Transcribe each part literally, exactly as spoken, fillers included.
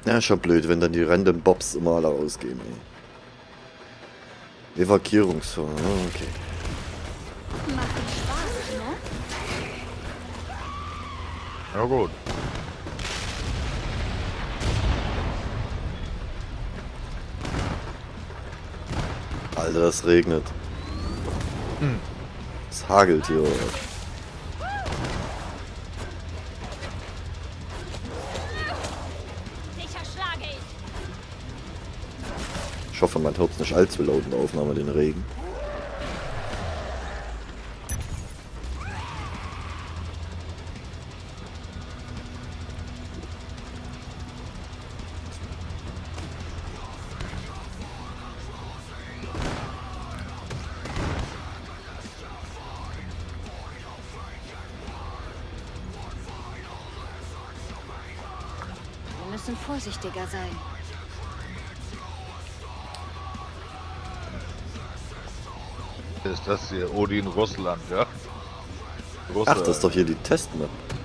Ja, schon blöd, wenn dann die random Bobs immer alle ausgehen, ey. Evakuierungsfahren, okay. Macht Spaß, ne? Ja gut. Alter, das regnet. Hm. Es hagelt hier, oder? Ich hoffe, man hört es nicht allzu laut in der Aufnahme, den Regen. Wir müssen vorsichtiger sein. Ist das hier Odin Russland, ja? Ach, das ist doch hier die Testmap.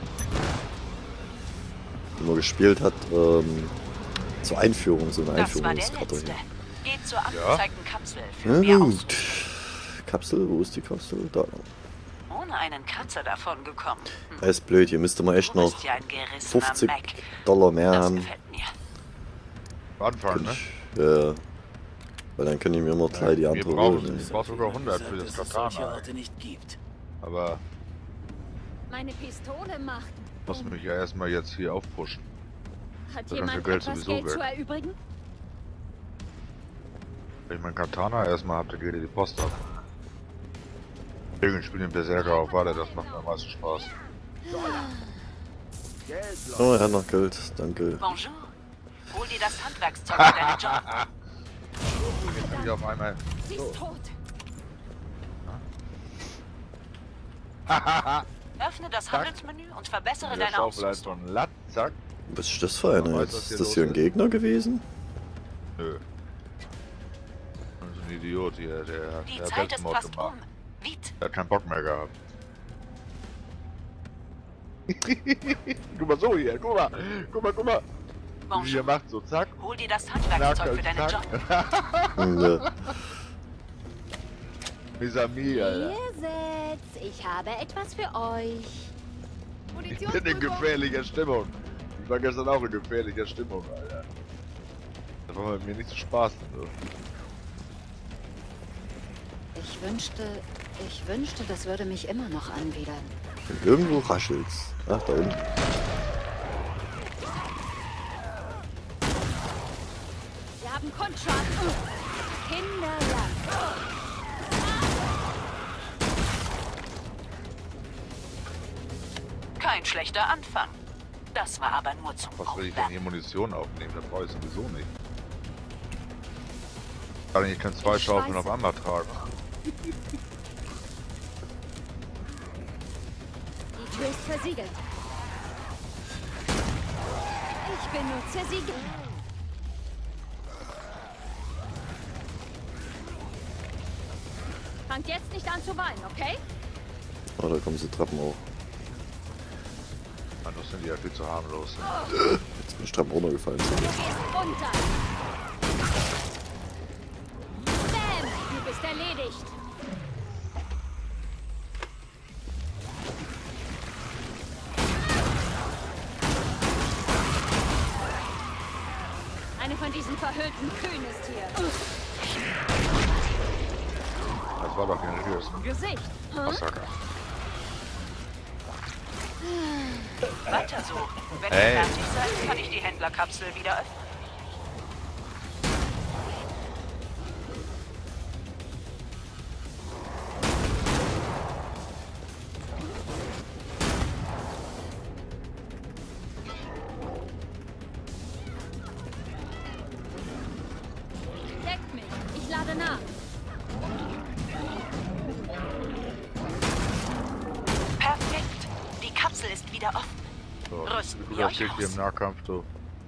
Die man gespielt hat, ähm, zur Einführung, so eine Einführungskarte hier. Geht zur angezeigten Kapsel für Ja, mehr gut. Kapsel, wo ist die Kapsel? Da. Ohne einen Kratzer davon gekommen. Hm. Das ist blöd, hier müsste man echt Du noch bist ja ein gerissener fünfzig Mac. Dollar mehr Das haben. gefällt mir. Anfangen, ne? Ich, ja, weil dann kann ich mir immer gleich die Wir andere brauchen, holen. ich brauche sogar hundert für das Katana. Aber Meine Pistole macht. muss mich ja erstmal jetzt hier aufpushen. Hat Das ganze jemand Geld etwas sowieso Geld weg. zu erübrigen? Wenn ich meinen Katana erstmal habe, dann geht ihr die Post ab. Regeln spielen den Berserker auf, warte, das macht mir am meisten Spaß. Oh, er hat noch Geld, danke. Bonjour. Hol dir das Handwerkszeug für deinen Job. Jetzt bin ich auf einmal. Sie ist tot. Öffne das Zack. Handelsmenü und verbessere Der deine Schaufel Ausrüstung. von Latt, zack. Was ist das für Man eine weiß, jetzt? was hier Ist das los hier ein ist. Gegner gewesen? Nö. Das ist ein Idiot hier, der, Die der hat Zeit ist Selbstmord fast gemacht. um. Wied. Der hat keinen Bock mehr gehabt. Guck mal so hier, guck mal, guck mal, guck mal. Wie Bonjour. er macht so, zack. Hol dir das Handwerkszeug für deinen Job. Ne. Mis amis, Alter. Ihr setzt. Ich habe etwas für euch. Ich bin in gefährlicher Stimmung. Ich war gestern auch in gefährlicher Stimmung, Alter. Das war mit mir nicht zu spaßen. So. Ich wünschte, ich wünschte, das würde mich immer noch anwidern. Und irgendwo raschelt's. Ach, da unten. Wir haben Kundschaden. Kinderland. Kein schlechter Anfang. Das war aber nur zum Was will ich denn hier Munition aufnehmen? Das brauche ich sowieso nicht. Kann ich kann zwei Schaufeln auf einmal tragen. Die Tür ist versiegelt. Ich benutze Siegel. Fangt jetzt nicht an zu weinen, okay? Oh, da kommen sie Treppen hoch. Mann, das sind die ja viel zu harmlos. Jetzt bin ich Treppen runtergefallen. Runter. Sam, du bist erledigt. Eine von diesen verhüllten Kühen ist hier. Das war doch kein richtiges Gesicht. Hm? Massaker. Weiter so. Wenn Hey. ihr fertig seid, kann ich die Händlerkapsel wieder öffnen. Deckt mich. Ich lade nach. Perfekt. Die Kapsel ist wieder offen. So, Rüsten wie wir gut euch steht hier im aus. Nahkampf, du.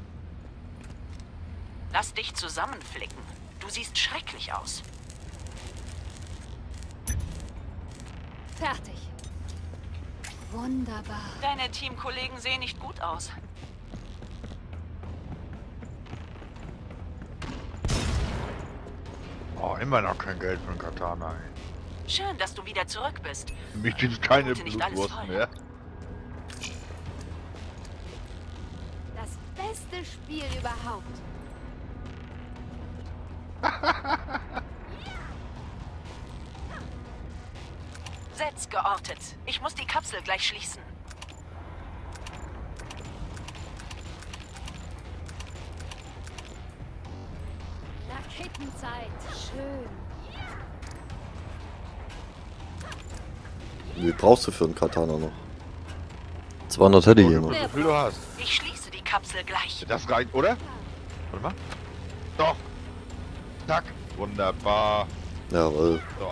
Lass dich zusammenflicken. Du siehst schrecklich aus. Fertig. Wunderbar. Deine Teamkollegen sehen nicht gut aus. Oh, immer noch kein Geld für einen Katana. Ey. Schön, dass du wieder zurück bist. Für mich gibt es keine Gute, nicht alles Blutwurst voll. mehr. Das beste Spiel überhaupt. Setz geortet. Ich muss die Kapsel gleich schließen. Raketenzeit. Schön. Wie brauchst du für einen Katana noch? zweihundert hätte ich hier noch. Wie viel du hast. Ich schließe die Kapsel gleich. Das reicht, oder? Warte mal. Doch. Zack. Wunderbar. Jawohl. So.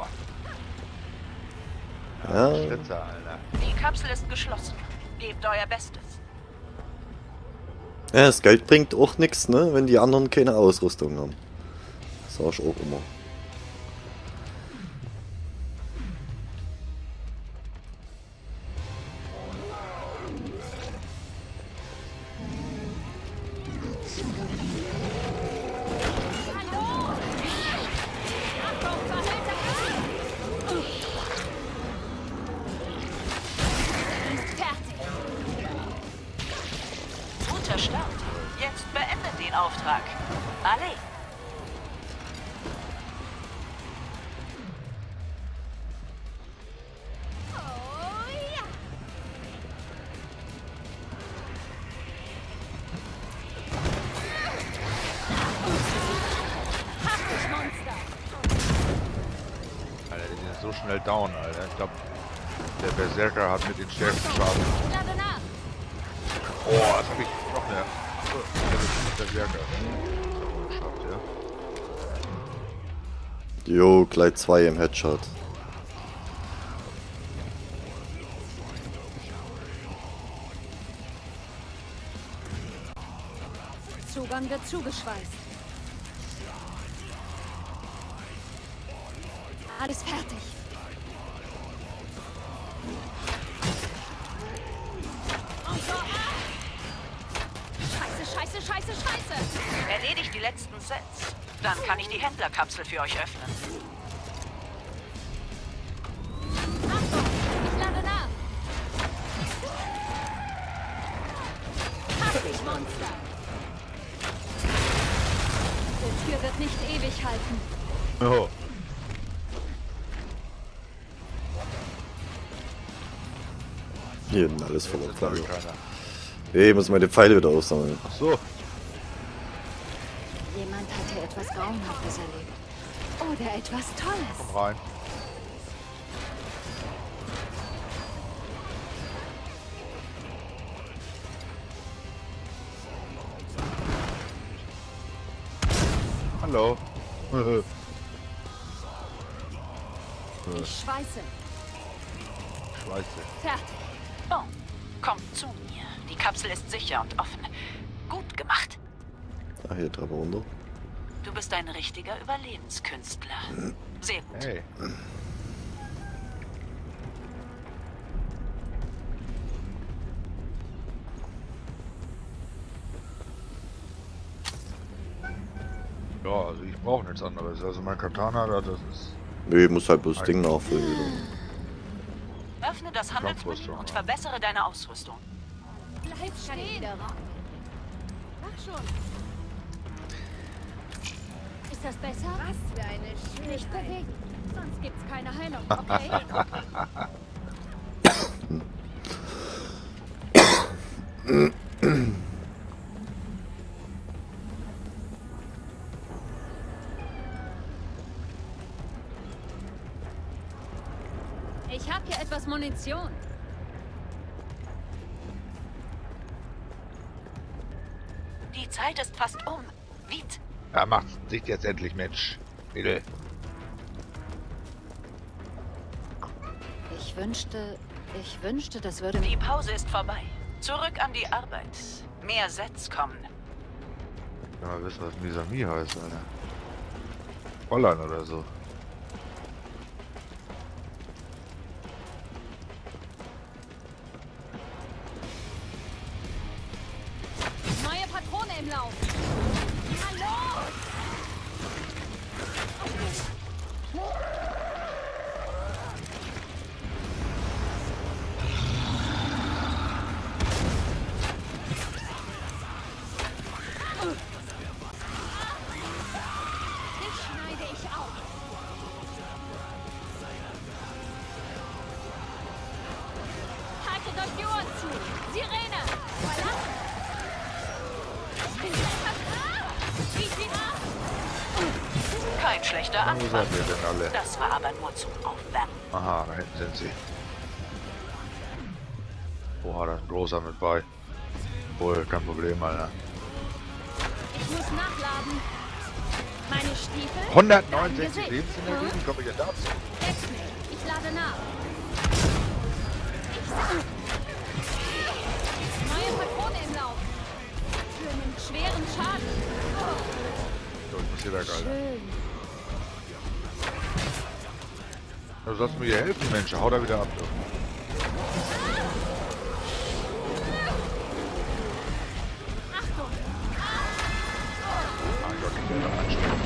Ja. Schlitzer, Alter. Die Kapsel ist geschlossen. Gebt euer Bestes. Ja, das Geld bringt auch nichts, ne, wenn die anderen keine Ausrüstung haben. Das sag ich auch immer. Guter Start. Jetzt beendet den Auftrag. Alle. Alter, die sind so schnell down, Alter. Ich glaube, der Berserker hat mit den stärksten Schaden. Oh, das hab ich noch mehr. Achso, der ist der Berserker. Geschafft, ja. Jo, gleich zwei im Headshot. Zugang wird zugeschweißt. Alles fertig. Scheiße, scheiße, scheiße, scheiße. Erledigt die letzten Sets. Dann kann ich die Händlerkapsel für euch öffnen. Achtung, ich lade nach. Hab dich, Monster. Die Tür wird nicht ewig halten. Oh. Hier sind alles voller Jetzt habe Pfeile. ich keiner. Hey, ich muss meine Pfeile wieder aufsammeln. Ach so. Jemand hat hier etwas Grauenhaftes erlebt. Oder etwas Tolles. Komm rein. Hallo. Ich schweiße. Scheiße. Fertig. Oh, kommt zu mir. Die Kapsel ist sicher und offen. Gut gemacht. Ah, hier Treppe runter. Du bist ein richtiger Überlebenskünstler. Sehr gut. Hey. Ja, also ich brauche nichts anderes. Also mein Katana da, das ist... Nee, ich muss halt bloß das Ding nachfüllen. Öffne das Handelsmenü Kampfrüstung, und ja. verbessere deine Ausrüstung. Bleib stehen. Mach schon. Ist das besser? Was für eine Schönheit. Nicht bewegen. Sonst gibt's keine Heilung. Okay? Ich hab hier etwas Munition. Die Zeit ist fast um. Wied. Ja, macht's dicht jetzt endlich, Mensch. Mädel. Ich wünschte, ich wünschte, das würde Die Pause ist vorbei. Zurück an die Arbeit. Mehr Sets kommen. Ja, mal wissen, was Misami heißt, Alter. Holland oder so. Neue Patrone im Lauf. Hallo! schlechter Wo Anfang. seid ihr denn alle? Das war aber nur zum Aufwärmen. Aha, da hinten sind sie. Oha, da ist ein großer mit bei. Wohl, kein Problem, Alter. Ich muss nachladen. Meine Stiefel? hundertneunundsechzig Dein Gesicht. Lebensenergie, wie komme ich denn dazu? Deck mich. Ich lade nach. Ich Neue Patrone im Lauf. Für einen schweren Schaden. So, ich muss hier weg, Alter. Schön. Du sollst mir hier helfen, Mensch. Hau da wieder ab, du. Achtung. Mein Gott, ich werde anstellen.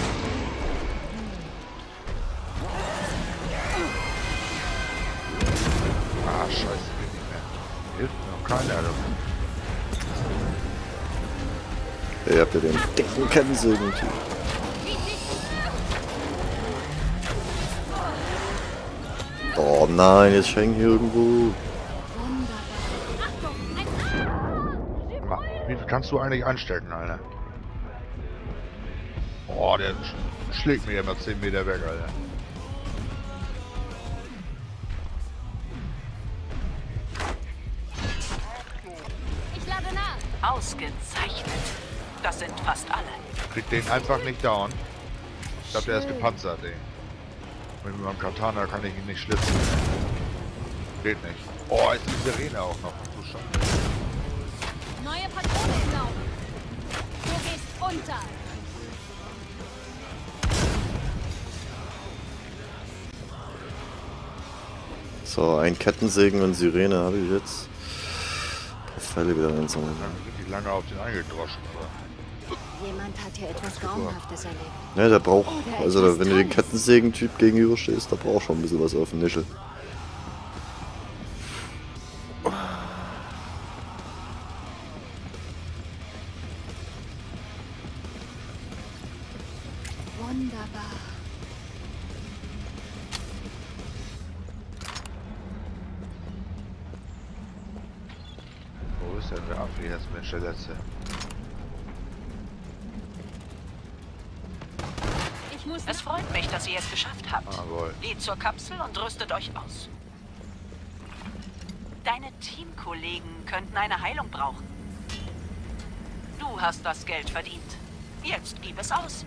Ah, scheiße, geht nicht mehr. Hilft mir noch keiner, du. Ihr habt ja den dicken Kettensägen-Typ. Oh nein, jetzt hängen hier irgendwo. Ma, wie viel kannst du eigentlich anstecken, Alter? Oh, der sch schlägt mir immer zehn Meter weg, Alter. Ich lade nach. Ausgezeichnet. Das sind fast alle. Kriegt den einfach nicht down. Ich glaube, der ist gepanzert, ey. Mit meinem Katana kann ich ihn nicht schlitzen. Geht nicht. Oh, ist die Sirene auch noch. Du Scheiße. Neue Patrone im Lauf. Du gehst unter. So, ein Kettensägen und Sirene habe ich jetzt. Ein paar Pfeile wieder einsammeln. Dann sind die lange auf den eingedroschen, aber. Jemand hat hier etwas Grauenhaftes erlebt. Ne, der braucht, Oder also da, etwas wenn du den Tolles. Kettensägen-Typ gegenüberstehst, da braucht schon ein bisschen was auf den Nischel. Wunderbar. Wo ist denn der Abwehrmensch, der letzte? Ich muss Es freut mich, dass ihr es geschafft habt. Jawohl. Geht zur Kapsel und rüstet euch aus. Deine Teamkollegen könnten eine Heilung brauchen. Du hast das Geld verdient. Jetzt gib es aus.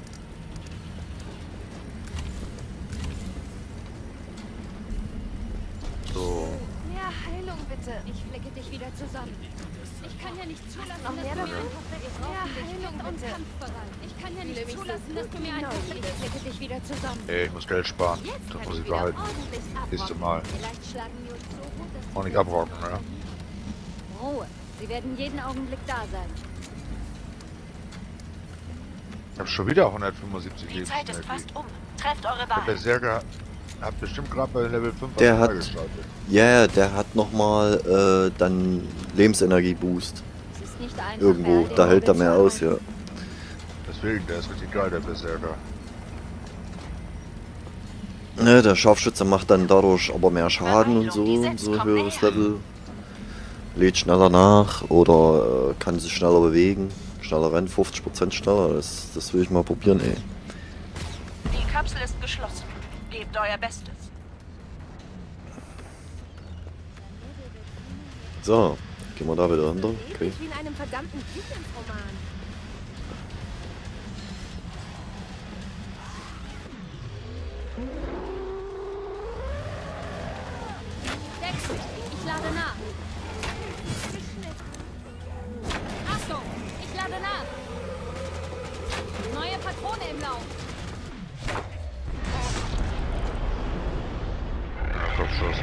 So. Mehr Heilung bitte. Ich flicke dich wieder zusammen. Ich kann ja nicht zulassen, dass du mir einfach vergisst. Mehr Heilung und kampfbereit. Ich kann ja nicht zulassen, dass du mir einfach vergisst. Ich flicke dich wieder zusammen. Ey, ich muss Geld sparen. Jetzt Das kann muss ich ich wieder behalten. ordentlich Nächste abrocken. Mal. Vielleicht schlagen wir uns so gut, dass Auch nicht abrocken, ne? Ruhe. Sie werden jeden Augenblick da sein. Ich hab schon wieder hundertfünfundsiebzig Die Zeit ist Lebensenergie. fast um. Trefft eure Der Wahl. Berserker hat bestimmt gerade bei Level fünf Der was hat- freigeschaltet. Ja, ja, der hat nochmal äh, dann Lebensenergie-Boost. Es ist nicht einfach, Irgendwo, wer da den hält er Mobil mehr zu aus, ja. erreichen. Deswegen, der ist richtig geil, der Berserker. Ne, der Scharfschütze macht dann dadurch aber mehr Schaden und so, Beeilung, die setzt, so komm höheres näher. Level. Lädt schneller nach oder äh, kann sich schneller bewegen. Schneller rennen, fünfzig Prozent schneller. Das, das will ich mal probieren, ey. Die Kapsel ist geschlossen. Gebt euer Bestes. So, gehen wir da wieder runter. Okay. Wie in einem verdammten Dickens-Roman. Deck mich. Ich lade nach. Achtung, ich lade nach. Neue Patrone im Lauf. Ja, Kopfschuss.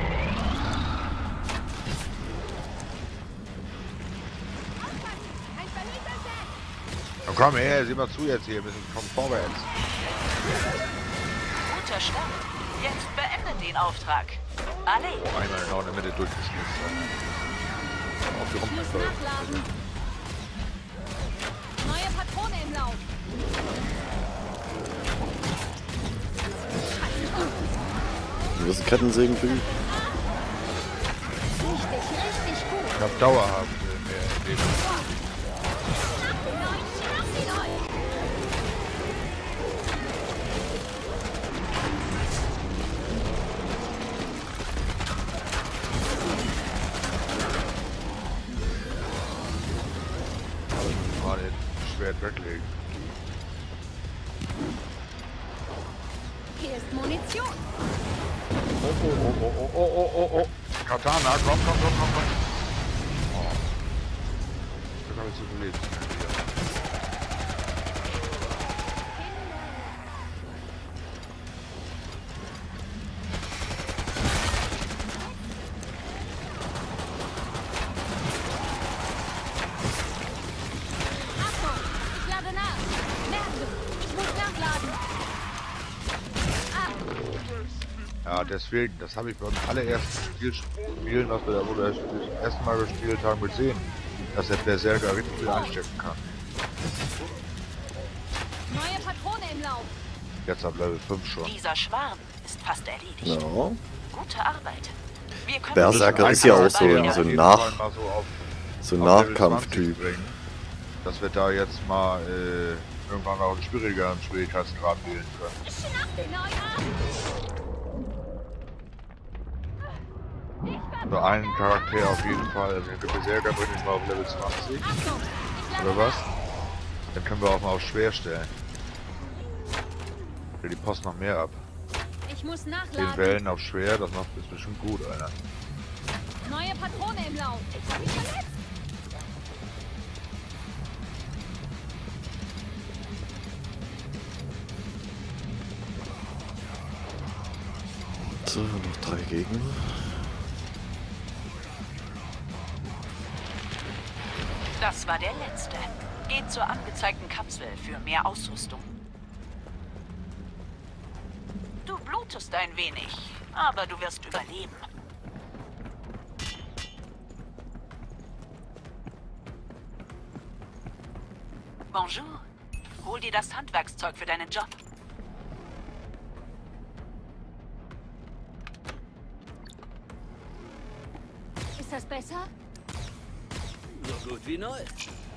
Ein verhüllter Set. Na komm her, sieh mal zu jetzt hier, wir sind kommen vorwärts. Guter Start. Jetzt beendet den Auftrag. Alle. Einmal genau in der Mitte durchgeschnitten. Auf die Ich muss Rumpel. nachladen. Neue Patrone im Lauf. Du wirst einen Kettensägen-Typ. Richtig, richtig gut. Ich hab dauerhaft äh, mehr Leben. weglegen. Hier ist Munition. Oh, oh, oh, oh, oh, oh, oh, oh. Katana, komm, komm, komm, komm, komm. Oh. Da habe ich so gelebt. Achtung, ich lade nach. Merde, ich muss nachladen. Ah, Ja, deswegen, das habe ich beim allerersten Spiel spielen, was wir da wo wir das erste Mal gespielt haben, gesehen, dass der Berserker richtig viel einstecken kann. neue Patrone im Lauf. Jetzt ab Level fünf schon. Dieser Schwarm ist fast erledigt. Ja. Gute Arbeit. Wir können Berserker ist ja auch so ein, so ein Nach, Mal so auf, so ein auf Level Nachkampftyp. zwanzig bringen, dass wir da jetzt mal äh, irgendwann auch einen schwierigeren Schwierigkeitsgrad wählen können. Schnapp den Neuer. So einen Charakter auf jeden Fall. Also den Berserker bringe ich mal auf Level zwanzig. Achtung, ich lade Oder was? Dann können wir auch mal auf schwer stellen. Ja, die Post noch mehr ab. Ich muss Den nachladen. Wellen auf schwer, das macht ist bestimmt gut, Alter. Neue Patrone im Lauf. Ich hab mich verletzt. So, noch drei Gegner. Das war der letzte. Geht zur angezeigten Kapsel für mehr Ausrüstung. Du blutest ein wenig, aber du wirst überleben. Bonjour. Hol dir das Handwerkszeug für deinen Job. Ist das besser? So gut wie neu.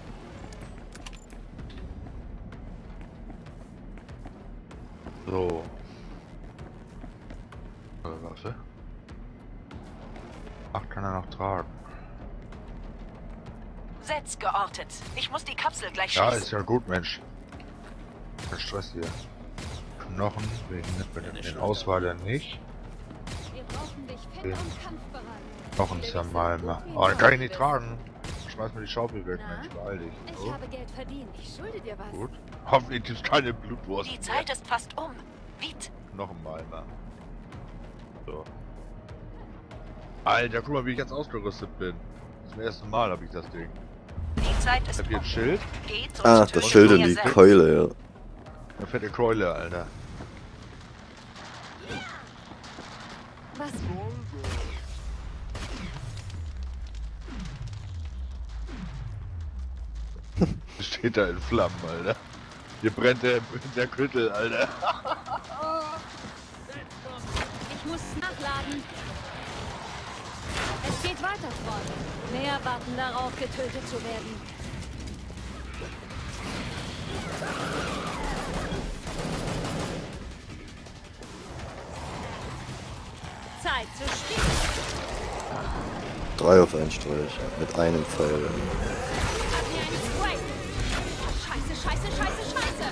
So. Äh, Waffe. Ach, kann er noch tragen. Setz geortet. Ich muss die Kapsel gleich Ja, schießen. ist ja gut, Mensch. Kein Stress hier. Knochen, wegen mit den Auswahler nicht. Wir brauchen dich fit Ja. und kampfbereit. Knochen ist ja mal. Oh, den kann ich nicht tragen. Schmeiß mir die Schaufel weg, Na? Mensch, beeil dich. Ich So, habe Geld verdient. Ich schulde dir was. gut. Hoffentlich gibt's keine Blutwurst. Die Zeit ist fast um. Wied. Noch einmal, Mann. So. Alter, guck mal, wie ich jetzt ausgerüstet bin. Zum ersten Mal habe ich das Ding. Die Zeit Ich ist hab hier um. ein Schild. Geht und Ah, tötet das Schild und mehr die Sel. Keule, ja. Eine fette Keule, Alter. Was? Steht da in Flammen, Alter. Hier brennt der, der Küttel, Alter. Ich muss nachladen. Es geht weiter, Freunde. Mehr warten darauf, getötet zu werden. Zeit zu spielen. Drei auf einen Streich. Mit einem Pfeil. Hab mir einen Spray. Scheiße, scheiße, scheiße, scheiße.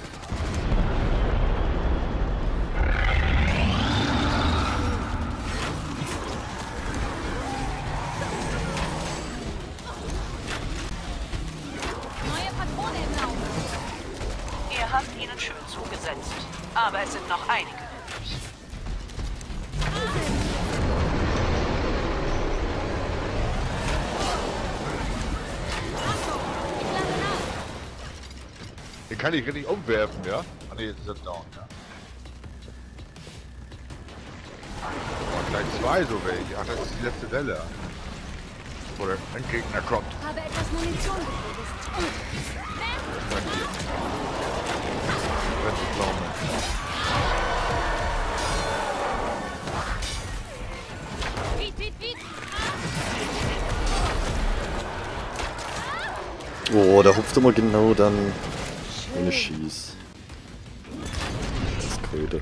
Neue Patrone im Lauf. Ihr habt ihnen schön zugesetzt. Aber es sind noch einige übrig. Achtung, ich lade nach. Den kann ich richtig umwerfen, ja? Ah ne, jetzt ist er down, ja. Oh, gleich zwei so welche. Ach, das ist die letzte Welle. Oder ein Gegner kommt. Habe etwas Munition gefunden. Brennt hier. Brennt die Pflaume. Wied, wied, wied. Oh, der hupft immer genau dann, wenn ich schieß. Das ist Keule.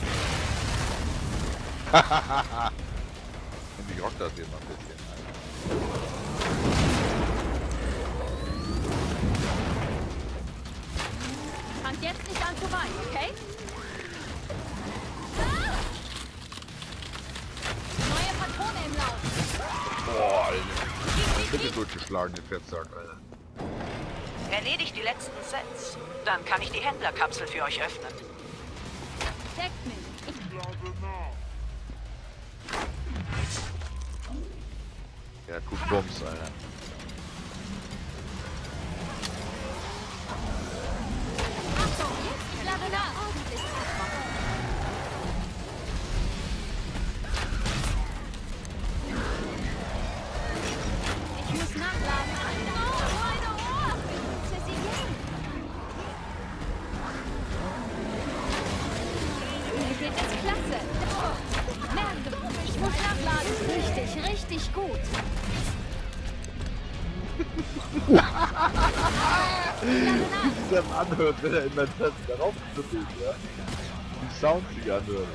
Und ich rock das hier mal ein bisschen. Fang jetzt nicht an zu weinen, okay? Ah! Neue Patrone im Lauf. Boah, Alter. Bitte durchgeschlagen, den Fettsack, Alter. Erledigt die letzten Sets. Dann kann ich die Händlerkapsel für euch öffnen. Deckt mich. Ich Ja, gut Bums, Alter. Achtung, jetzt lade nach. Ordentlich getroffen. Ich muss nachladen. Eine Ohr, eine Ohr. Benutze sie jetzt. Mir geht es klasse. Merke, ich muss nachladen. Richtig, richtig gut. Wie es anhört, wenn er in mein Test darauf schüttelt, ja? Die Sounds, die anhören,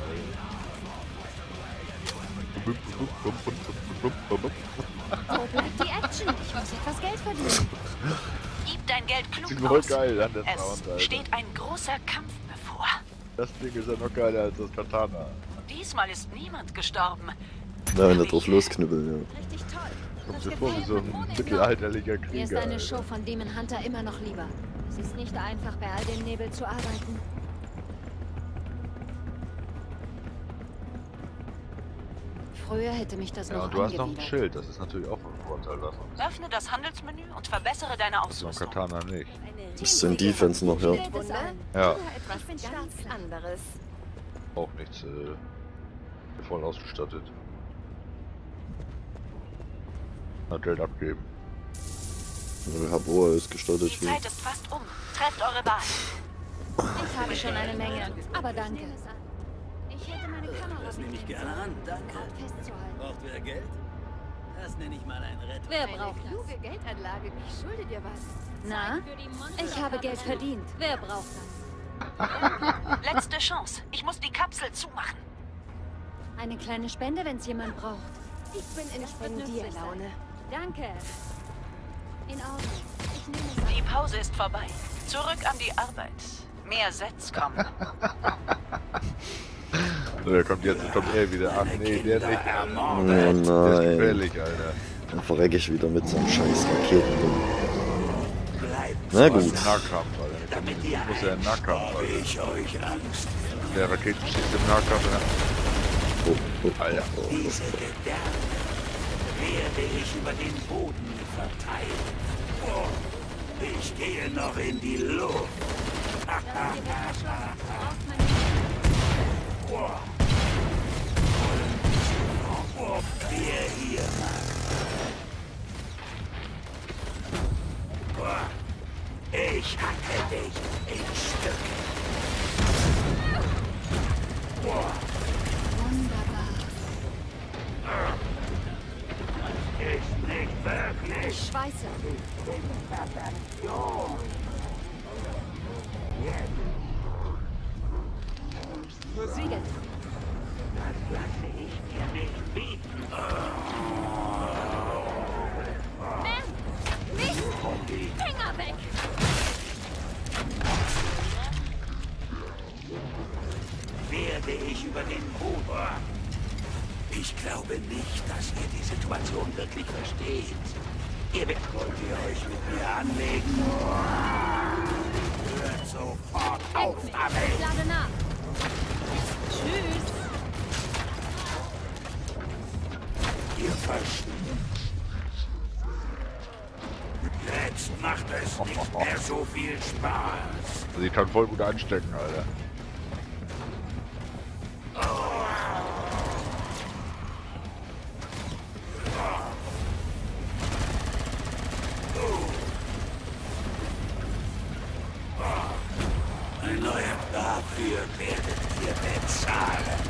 Wo bleibt die Action? Ich muss etwas Geld verdienen. Gib dein Geld Sieht klug voll aus. geil an, der Es Sound, Alter. steht ein großer Kampf bevor. Das Ding ist ja noch geiler als das Katana. Diesmal ist niemand gestorben. Na, wenn er drauf losknüppeln, ja. Richtig toll. Kommt dir vor wie so ein mittelalterlicher Mir ist Krieger. eine Alter. Show von Demon Hunter immer noch lieber. Es ist nicht einfach, bei all dem Nebel zu arbeiten. Früher hätte mich das Ja, noch und du hast noch ein angewidert. Schild, das ist natürlich auch ein Vorteil davon. Öffne das Handelsmenü und verbessere deine So ein Ausrüstung. Katana nicht. Das ist in Defense noch, ja. Steht es allen. Ja, Etwas ganz anderes. auch nichts äh, voll ausgestattet. Na, Geld abgeben. Herr Bohr ist gestaltet Die hier. Zeit ist fast um. Trefft eure Wahl. Ich habe schon eine Menge, aber danke. Ich hätte meine Kamera Das nehme ich gerne an, danke. festzuhalten. Braucht wer Geld? Das nenne ich mal ein Rettung. Wer braucht das? Kluge Geldanlage, ich schulde dir was. Na? Ich habe Geld verdient. Wer braucht das? Letzte Chance. Ich muss die Kapsel zumachen. Eine kleine Spende, wenn es jemand braucht. Ich bin in Das wird nützlich sein. Spendierlaune. Danke. In Ordnung. Ich nehme es an. Die Pause ist vorbei. Zurück an die Arbeit. Mehr Sets kommen. So, der kommt jetzt, kommt er wieder. Ach nee, der nicht. Oh Der ist nein. gefährlich, Alter. Dann verrecke ich wieder mit so einem scheiß Raketen. Bleibt Na gut. Nahkampf, Alter. damit Ich ihr muss ja in Nahkampf, habe Alter. ich euch Angst. Der Raketenschießt im Nahkampf. Ja. Oh, oh, Alter. oh, oh. Diese Gedärme werde ich über den Boden verteilen. Oh, ich gehe noch in die Luft. Ob wir hier oh, ich hacke dich in Stücke. Oh, Wunderbar. ist nicht wirklich. Ich schweiße. Siegel. Das lasse ich dir nicht bieten. Man! Nicht! Finger weg! Werde ich über den Huber. Ich glaube nicht, dass ihr die Situation wirklich versteht. Ihr werdet, wollt ihr euch mit mir anlegen? Hört sofort auf Ich damit! lade nach. Tschüss. Ihr versteht. Jetzt macht es nicht mehr so viel Spaß. Also ich kann voll gut anstecken, Alter. Ein neuer dafür werdet ihr bezahlen.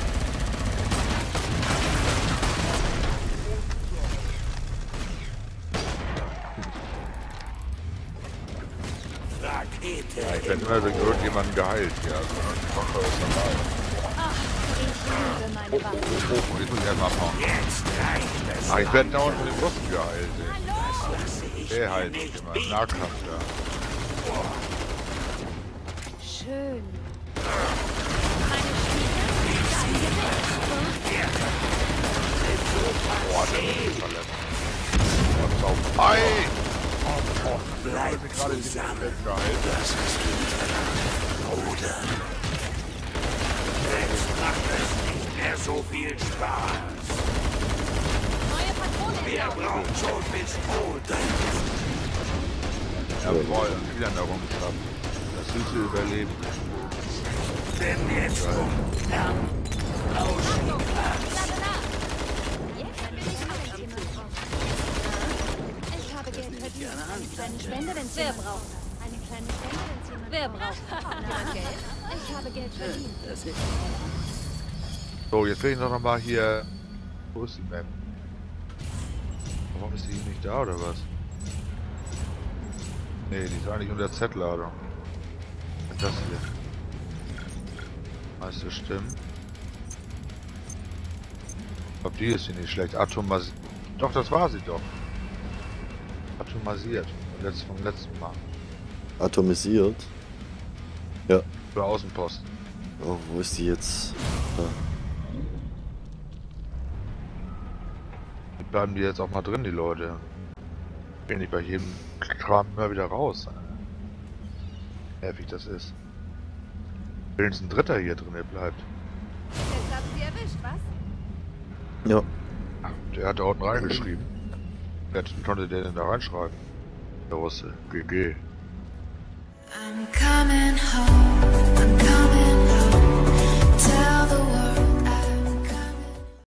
Rakete. Ja, ich werde immer durch irgendjemanden geheilt hier. Also die Tochter ist normal. Ach, ich liebe meine Waffe. Oh, ich muss erst mal abhauen. Jetzt reicht es. Ah, ich werde dauernd von den Russen geheilt, ey. Hallo? Lasse ich Der mir heilt nicht sich immer. bieten. Nahkampf da. schön. Meine Schwieger? Boah, der ist mich verletzt. Und auf. Ei! Oh, oh, Bleib ich gerade zusammen. geil. Das ist unser Bruder. Jetzt macht es nicht mehr so viel Spaß. Neue Patrone Wir entdeckt. brauchen schon bis Brot. Jawohl, und wieder eine Errungenschaft. Das süße Überleben. Denn jetzt kommt Herrn Lauschenplatz. Jetzt bin ich auch jemand drauf. Ich habe Geld verdient. Eine kleine Spende, wenn es jemand braucht. Eine kleine Spende, wenn es jemand Wer braucht? Jemand Geld? Ich habe Geld verdient. Das ist So, jetzt will ich noch mal hier. Wo ist die Map? Warum ist die nicht da oder was? Nee, die ist eigentlich unter Z-Ladung. Das hier. Meiste stimmen. Ich glaube, die ist hier nicht schlecht. Atomasiert. Doch, das war sie doch. Atomisiert. Letzt, vom letzten Mal. Atomisiert. Ja. Für Außenposten. Oh, wo ist die jetzt? Ja. Wie bleiben die jetzt auch mal drin, die Leute? Gehen nicht bei jedem Kram immer wieder raus. Nervig das ist. Wenigstens ein Dritter hier drin bleibt. Jetzt haben sie erwischt, was? Ja. Ach, der hat da unten reingeschrieben. Wer konnte der denn da reinschreiben? Der Russe. G G. I'm coming home.